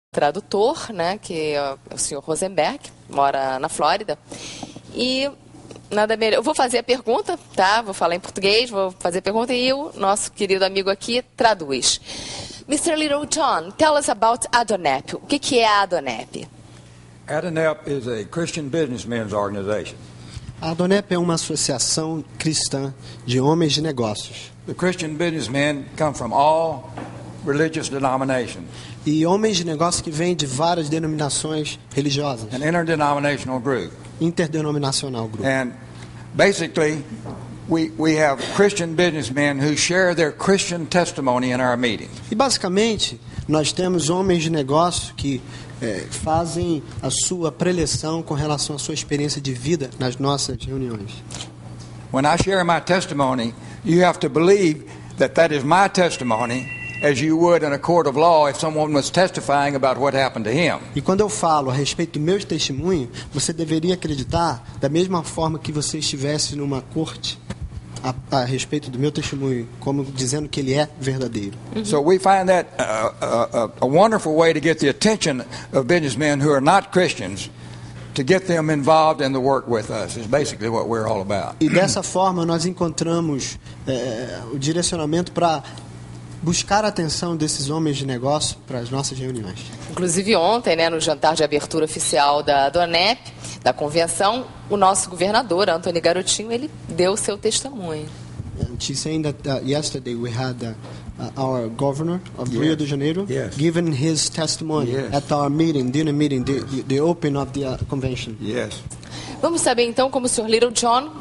tradutor, né, que é o senhor Rosenberg, mora na Flórida. E nada melhor. Eu vou fazer a pergunta, tá? Vou falar em português, vou fazer a pergunta e o nosso querido amigo aqui traduz. Mr. Littlejohn, tell us about ADONEP. O que é a ADONEP? ADONEP is a Christian businessmen's organization. A ADONEP é uma associação cristã de homens de negócios. The Christian businessmen come from all religious denominations. E homens de negócios que vêm de várias denominações religiosas. An interdenominational group. Interdenominacional grupo. And basically, we have Christian businessmen who share their Christian testimony in our meetings. E basicamente, nós temos homens de negócio que fazem a sua preleção com relação à sua experiência de vida nas nossas reuniões. When I share my testimony, you have to believe that that is my testimony, as you would in a court of law if someone was testifying about what happened to him. E quando eu falo a respeito do meu testemunho, você deveria acreditar da mesma forma que você estivesse numa corte a respeito do meu testemunho, como dizendo que ele é verdadeiro. So we find that a wonderful way to get the attention of businessmen who are not Christians, to get them involved in the work with us, is basically what we're all about. E dessa forma nós encontramos o direcionamento para buscar a atenção desses homens de negócio para as nossas reuniões. Inclusive ontem, né, no jantar de abertura oficial da ADONEP, da convenção, o nosso governador, Antony Garotinho, ele deu o seu testemunho. She's saying that yesterday we had our governor of Rio de Janeiro giving his testimony at our meeting, dinner meeting, the opening of the convention. Yes. Vamos saber então como o Sr. Littlejohn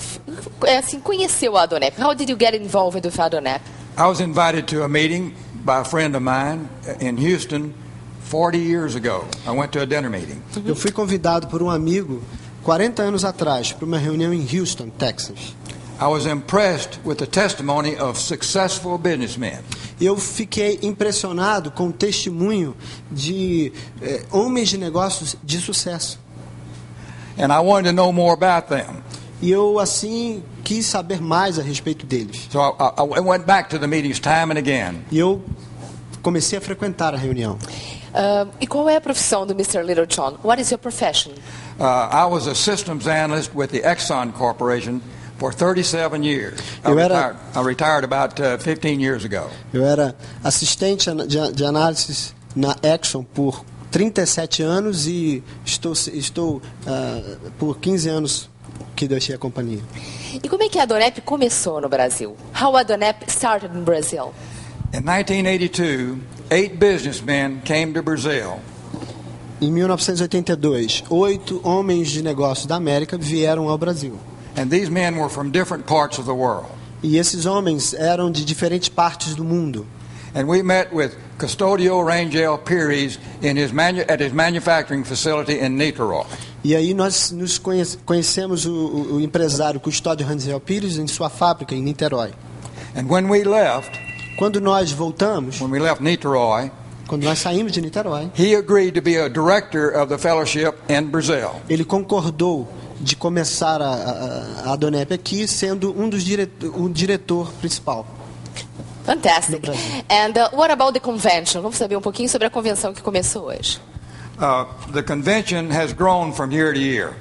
conheceu a ADONEP. How did you get involved with a ADONEP? I was invited to a meeting by a friend of mine in Houston 40 years ago. I went to a dinner meeting. Eu fui convidado por um amigo 40 anos atrás para uma reunião em Houston, Texas. I was impressed with the testimony of successful businessmen. Eu fiquei impressionado com o testemunho de homens de negócios de sucesso. And I wanted to know more about them. E eu, assim, quis saber mais a respeito deles. So I went back to the meetings time and again. E eu comecei a frequentar a reunião. E qual é a profissão do Mr. Littlejohn? What is your profession? I was a systems analyst with the Exxon Corporation for 37 years. I retired about 15 years ago. Eu era assistente de análise na Exxon por 37 anos e estou por 15 anos que deixei a companhia. E como é que a ADONEP começou no Brasil? How ADONEP started in Brazil? In 1982, 8 businessmen came to Brazil. Em 1982, 8 homens de negócios da América vieram ao Brasil. And these men were from different parts of the world. E esses homens eram de diferentes partes do mundo. And we met with Custodio Rangel Pires at his manufacturing facility in Niterói. E aí nós nos conhecemos o empresário Custódio Rangel Pires em sua fábrica em Niterói. And when we left, quando nós voltamos, when we left Niterói, quando nós saímos de Niterói, he agreed to be a director of the fellowship in Brazil. Ele concordou de começar a ADONEP aqui, sendo um diretor principal. Fantastic. And what about the convention? Vamos saber um pouquinho sobre a convenção que começou hoje. The convention has grown from year to year.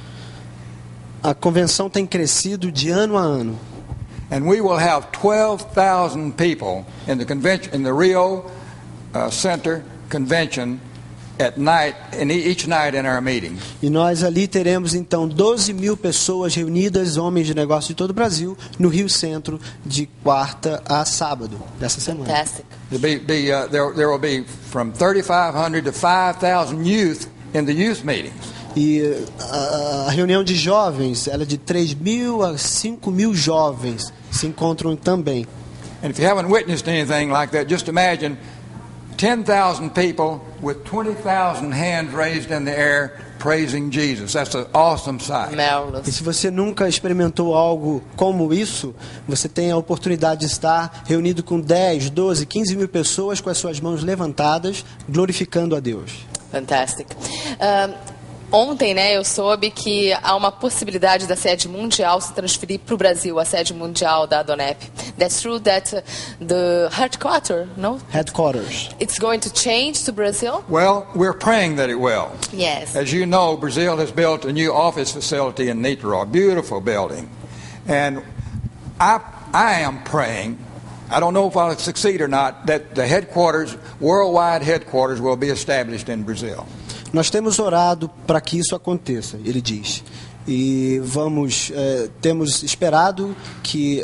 A convenção tem crescido de ano a ano. And we will have 12,000 people in the convention, in the Rio Center convention at night, and each night in our meetings. E nós ali teremos então 12.000 pessoas reunidas, homens de negócio de todo o Brasil, no Rio Centro, de quarta a sábado dessa semana. Fantastic. There will be from 3,500 to 5,000 youth in the youth meetings. E a reunião de jovens, ela é de 3.000 a 5.000 jovens se encontram também. And if you haven't witnessed anything like that, just imagine 10,000 people with 20,000 hands raised in the air praising Jesus. That's an awesome sight. E se você nunca experimentou algo como isso, você tem a oportunidade de estar reunido com 10, 12, 15 mil pessoas com as suas mãos levantadas, glorificando a Deus. Fantastic. Ontem, né, eu soube que há uma possibilidade da sede mundial se transferir para o Brasil, a sede mundial da Adonep. That's true that the headquarters, it's going to change to Brazil? Well, we're praying that it will. Yes. As you know, Brazil has built a new office facility in Niterói, a beautiful building. And I am praying, I don't know if I'll succeed or not, that the headquarters, worldwide headquarters, will be established in Brazil. Nós temos orado para que isso aconteça, ele diz. E temos esperado que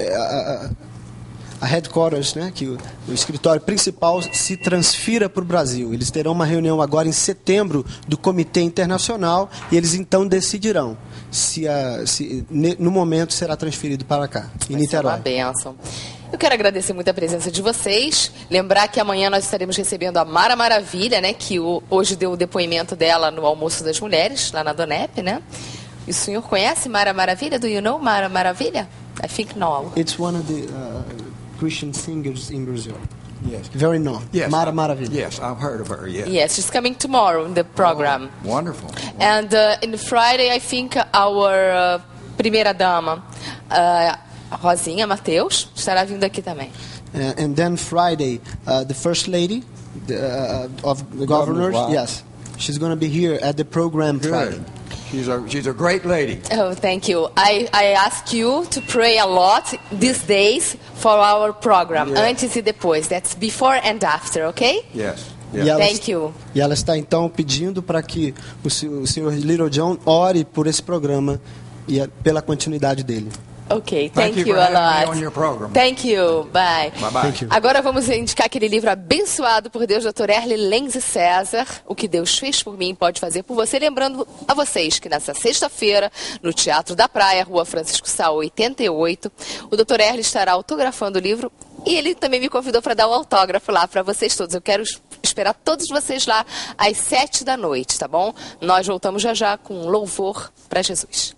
a headquarters, né, que o escritório principal se transfira para o Brasil. Eles terão uma reunião agora em setembro do Comitê Internacional e eles então decidirão se no momento será transferido para cá, em Niterói. Uma bênção. Eu quero agradecer muito a presença de vocês. Lembrar que amanhã nós estaremos recebendo a Mara Maravilha, né, que hoje deu o depoimento dela no Almoço das Mulheres, lá na Adonep, né? E o senhor conhece Mara Maravilha? Do you know Mara Maravilha? I think no. It's one of the Christian singers in Brazil. Yes. Very known. Yes. Mara Maravilha. Yes, I've heard of her, yes. Yes, she's coming tomorrow in the program. Oh, wonderful. And in Friday, I think our primeira dama, Rosinha Mateus, estará vindo aqui também. And then Friday, the First Lady of the Governors, wow. yes, she's going to be here at the program Friday. Good. She's a great lady. Oh, thank you. I ask you to pray a lot these days for our program, Yeah. antes e depois. That's before and after, okay? Yes. E ela, Thank you. E ela está então pedindo para que o Sr. Little John ore por esse programa e pela continuidade dele. Ok, Thank thank you you for a having me lot. on your program. Thank you, bye. Bye-bye. Thank you. Agora vamos indicar aquele livro abençoado por Deus, Dr. Erle Lenz César, O que Deus fez por mim pode fazer por você. Lembrando a vocês que nessa sexta-feira, no Teatro da Praia, Rua Francisco Sá, 88, o Dr. Erle estará autografando o livro e ele também me convidou para dar o autógrafo lá para vocês todos. Eu quero esperar todos vocês lá às 7 da noite, tá bom? Nós voltamos já já com louvor para Jesus.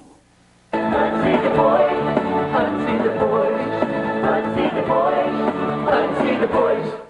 Unsee the boys, unsee the boys, unsee the boys, unsee the boys.